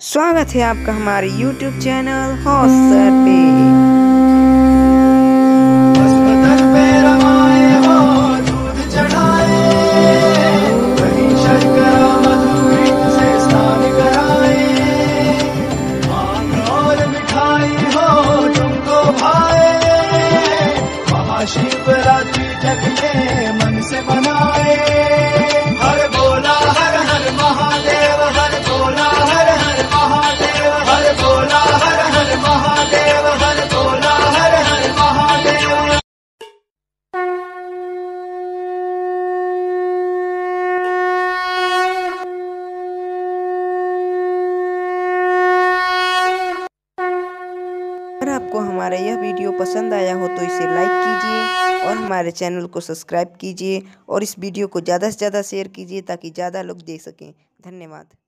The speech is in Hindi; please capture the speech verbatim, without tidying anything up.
स्वागत है आपका हमारे यूट्यूब चैनल हौसर पे। बस बदन पे रमाए हो दूध चढ़ाए, कहीं शर्करा मधुरी से स्नान कराए। आम और मिठाई हो तुमको भाए, महाशिवरात्रि जगले मन से मनाए। हर बोला हर हर महादेव, हर बोला हर हर महादेव, हर बोला हर हर महादेव, हर बोला हर हर महादेव। अगर आपको हमारा यह वीडियो पसंद आया हो तो इसे लाइक कीजिए और हमारे चैनल को सब्सक्राइब कीजिए और इस वीडियो को ज़्यादा से ज़्यादा शेयर कीजिए ताकि ज़्यादा लोग देख सकें। धन्यवाद।